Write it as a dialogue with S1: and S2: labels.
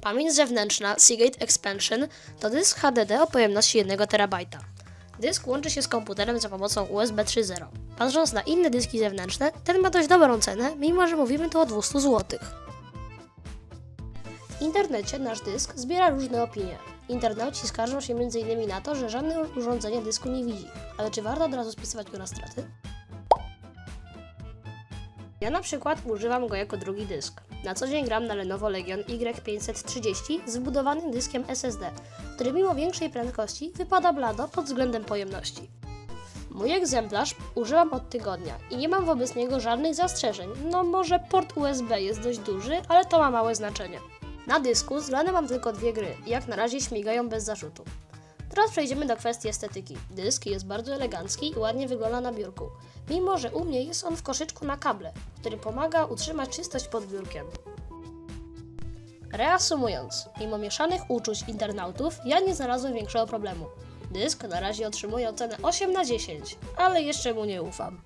S1: Pamięć zewnętrzna Seagate Expansion to dysk HDD o pojemności 1 TB. Dysk łączy się z komputerem za pomocą USB 3.0. Patrząc na inne dyski zewnętrzne, ten ma dość dobrą cenę, mimo że mówimy tu o 200 zł. W internecie nasz dysk zbiera różne opinie. Internauci skarżą się m.in. na to, że żadne urządzenie dysku nie widzi. Ale czy warto od razu spisywać go na straty? Ja na przykład używam go jako drugi dysk. Na co dzień gram na Lenovo Legion Y530 z wbudowanym dyskiem SSD, który mimo większej prędkości wypada blado pod względem pojemności. Mój egzemplarz używam od tygodnia i nie mam wobec niego żadnych zastrzeżeń. No może port USB jest dość duży, ale to ma małe znaczenie. Na dysku zgrane mam tylko 2 gry i jak na razie śmigają bez zarzutu. Teraz przejdziemy do kwestii estetyki. Dysk jest bardzo elegancki i ładnie wygląda na biurku, mimo że u mnie jest on w koszyczku na kable, który pomaga utrzymać czystość pod biurkiem. Reasumując, mimo mieszanych uczuć internautów, ja nie znalazłem większego problemu. Dysk na razie otrzymuje ocenę 8 na 10, ale jeszcze mu nie ufam.